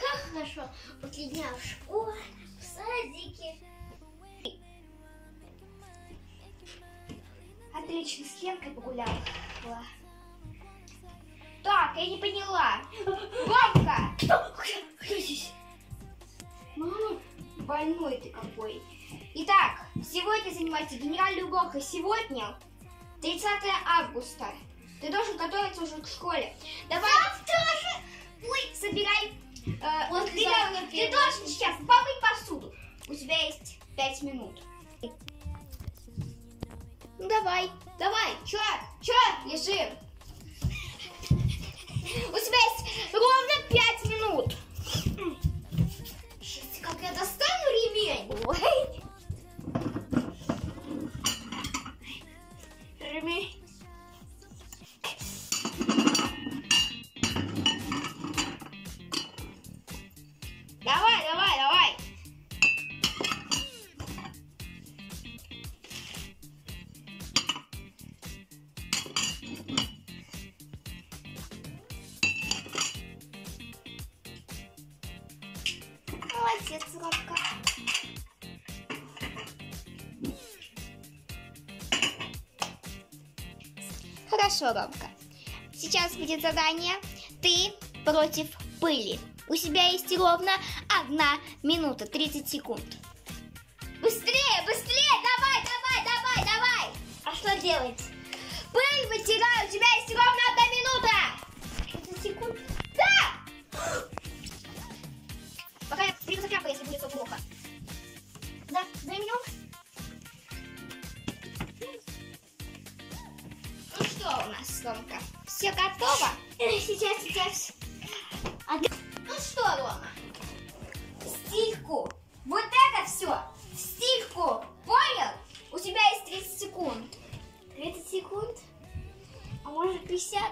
Как хорошо после дня в школе, в садике. Отлично, с Ленкой погуляла. Так, я не поняла. Ромка! Кто здесь? Мама, больной ты какой. Итак, сегодня занимается генеральная уборка. Сегодня 30 августа. Ты должен готовиться уже к школе. Давай. Завтра же! Ой, собирай. Завтра Ты должен сейчас помыть посуду. У тебя есть 5 минут. Ну давай. Чё лежим? У тебя есть ровно 5 минут. Сейчас как я достану ремень. Ой. Ремень. Давай. Молодец, Ромка. Хорошо, Ромка. Сейчас будет задание «Ты против пыли». У тебя есть ровно 1 минута 30 секунд. Быстрее! Давай! А что делать? Пыль вытирай! У тебя есть ровно 1 минута! 30 секунд? Да! Пока я приму заклепку, если будет все плохо. Да, займем? Ну что у нас, Ромка? Все готово? Сейчас. Ну что, Рома? Стирку. Вот это все. Стирку. Понял? У тебя есть 30 секунд. 30 секунд? А может 50?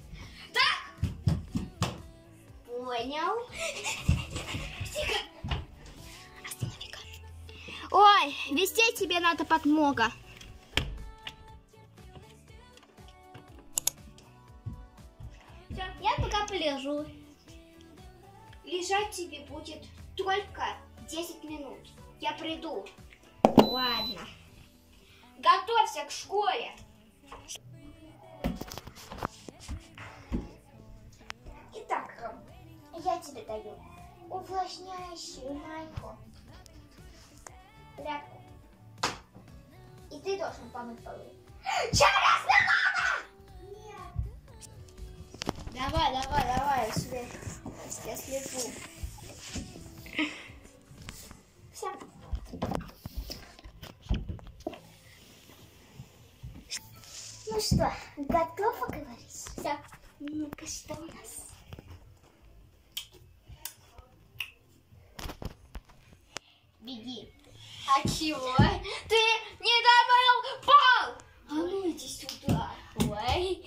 Так! Понял. Тихо. Останови-ка. Ой, везде тебе надо подмога. Все, я пока полежу. Лежать тебе будет только 10 минут. Я приду. Ладно. Готовься к школе. Итак, Ром, я тебе даю увлажняющую майку, тряпку. И ты должен помыть полы. Через минуту! Нет. Давай, я слежу. Все. Ну что, готова говорить? Все. Ну-ка, что у нас? Беги. А чего? Ты не домыл пол! А ну иди сюда. Ой.